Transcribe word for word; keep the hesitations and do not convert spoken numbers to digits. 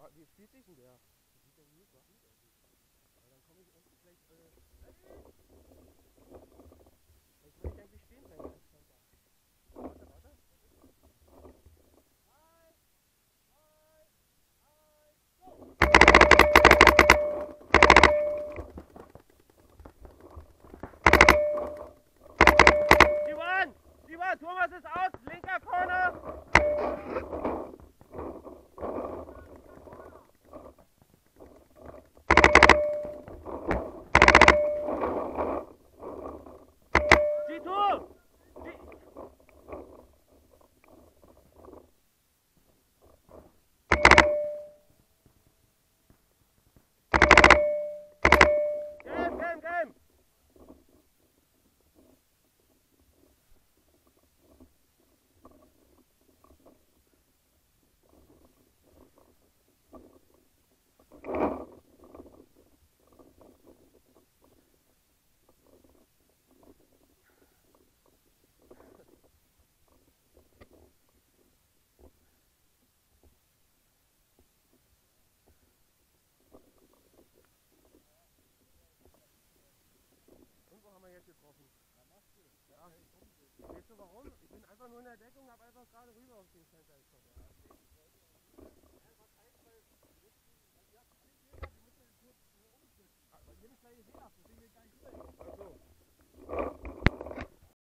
wie spielt sich denn der? Das sieht doch gut aus. Aber dann komme ich irgendwie vielleicht, äh, vielleicht will ich eigentlich stehen bleiben als Center. Warte, warte. Simon! Simon, Thomas ist aus! Linker Corner! Getroffen. Ja, weißt du warum? Ich bin einfach nur in der Deckung, habe einfach gerade rüber auf den Center geschossen. Aber die haben mich gleich gesehen, deswegen bin ich gar nicht rüber.